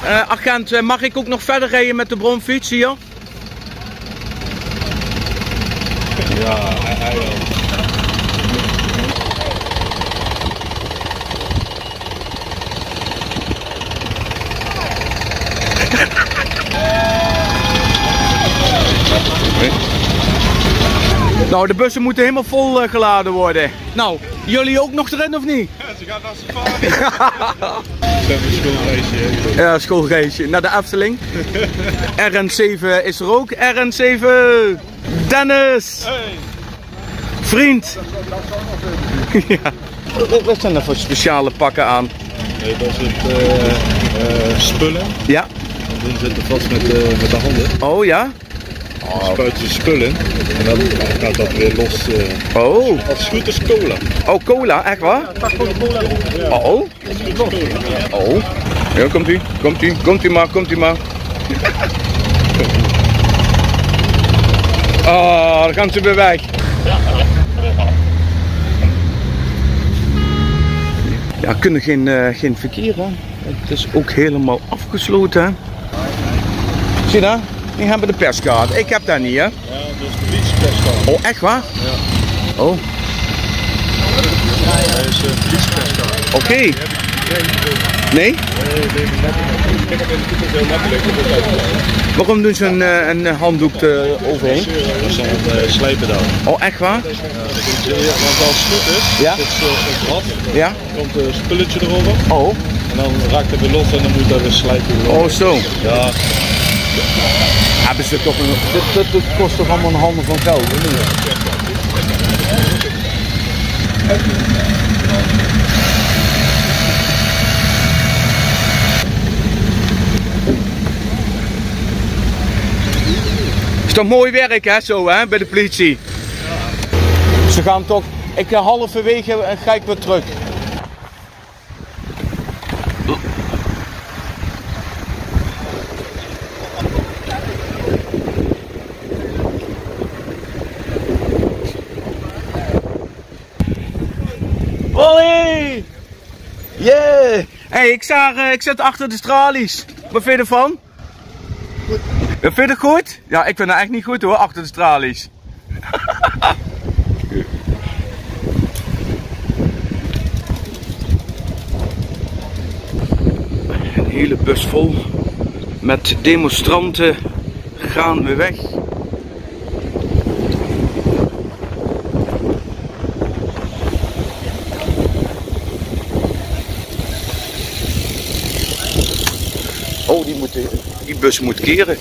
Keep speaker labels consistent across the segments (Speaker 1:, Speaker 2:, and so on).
Speaker 1: agent, mag ik ook nog verder rijden met de bromfiets hier?
Speaker 2: Ja, hij wel.
Speaker 1: Nou, de bussen moeten helemaal vol geladen worden. Nou, jullie ook nog erin of niet?
Speaker 2: Ja, ze gaat naar safari. Ze hebben een schoolreisje.
Speaker 1: Ja, schoolreisje naar de Efteling. RN7 is er ook. RN7, Dennis.
Speaker 2: Hey.
Speaker 1: Vriend. Ja. Wat zijn er voor speciale pakken aan?
Speaker 2: Nee, dat is het spullen.
Speaker 1: Ja.
Speaker 2: En dan zitten vast met de handen.
Speaker 1: Oh ja?
Speaker 2: Dan spuiten ze spullen en dan gaat dat weer los.
Speaker 1: Oh.
Speaker 2: Als het goed is cola.
Speaker 1: Oh, cola, echt waar?
Speaker 2: Ja.
Speaker 1: Oh. Oh. Ja, komt u maar. Oh, dan gaan ze weer weg. Ja, we kunnen geen verkeer, hè. Het is ook helemaal afgesloten, hè. Zie je dat? Die hebben de perskaart. Ik heb dat niet, hè.
Speaker 2: Ja, dat is de politieperskaart.
Speaker 1: Oh, echt waar?
Speaker 2: Ja.
Speaker 1: Oh.
Speaker 2: Dat is de politieperskaart.
Speaker 1: Oké. Nee?
Speaker 2: Ik heb in de toekomst heel makkelijk.
Speaker 1: Waarom doen ze een handdoek overheen?
Speaker 2: Dat is dan slijpen dan.
Speaker 1: Oh, echt waar?
Speaker 2: Want als het goed is,
Speaker 1: Ja?
Speaker 2: zit ze op het
Speaker 1: Ja?
Speaker 2: komt een spulletje erover
Speaker 1: Oh.
Speaker 2: en dan raakt het weer los en dan moet dat weer slijpen.
Speaker 1: Oh, zo.
Speaker 2: Ja.
Speaker 1: Hebben ze toch een... Dit kost toch allemaal een handel van geld, hè? Is toch mooi werk, hè, zo, hè, bij de politie? Ze gaan toch... halverwege ga ik weer terug. Olé! Yeah! Hey, ik zit achter de tralies. Wat vind je ervan? Goed. Vind je het goed? Ja, ik vind het echt niet goed hoor, achter de tralies. Een hele bus vol met demonstranten gaan we weg. Oh, die bus moet keren.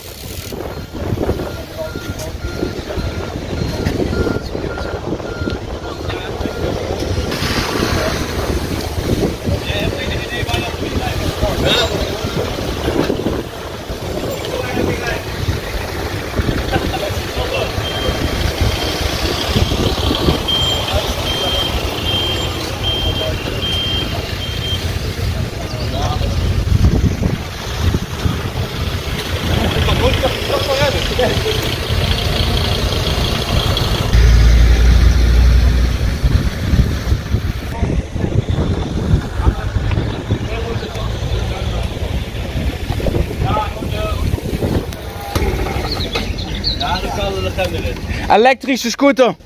Speaker 1: Elektrische scooter.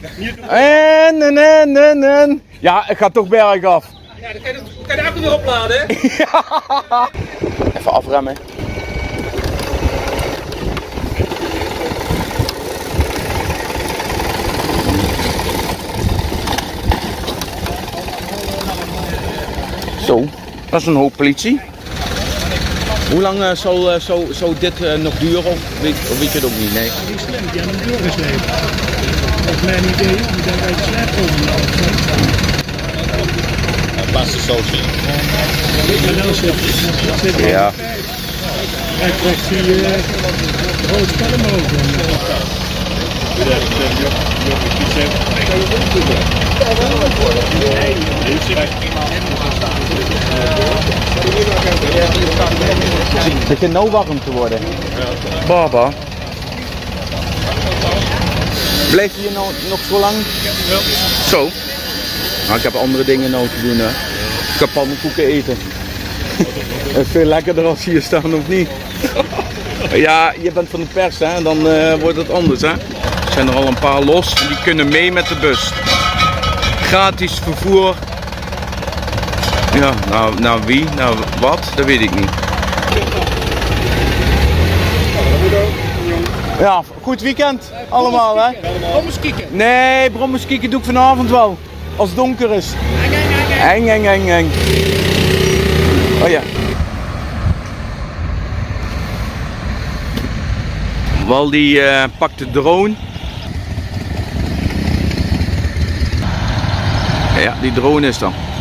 Speaker 1: En. Ja, ik ga toch bergaf.
Speaker 3: Ja, dan kan je de accu weer opladen, hè?
Speaker 1: Ja. Even afremmen. Zo, dat is een hoop politie. Hoe lang zal dit nog duren? Of weet je het ook niet? Nee.
Speaker 4: Die slim, die hebben hem doorgeslepen. Dat is mijn idee, die zijn bij de slijp overgelopen.
Speaker 2: Past de social.
Speaker 1: Ja.
Speaker 4: Hij krijgt die rood spellen mogen.
Speaker 1: Het begint nou warm te worden. Baba. Blijf je hier nou nog zo lang? Zo. Nou, ik heb andere dingen nou te doen. Hè. Ik ga pannenkoeken eten. Het is veel lekkerder als ze hier staan, of niet? Ja, je bent van de pers, hè? Dan wordt het anders, hè? Er zijn er al een paar los en die kunnen mee met de bus. Gratis vervoer. Ja, nou wie? Nou wat? Dat weet ik niet. Ja, goed weekend allemaal, hè?
Speaker 3: Brommerskieken.
Speaker 1: Nee, brommerskieken doe ik vanavond wel. Als het donker is. Eng. Oh ja. Waldi pakt de drone. Ja, die drone is dan.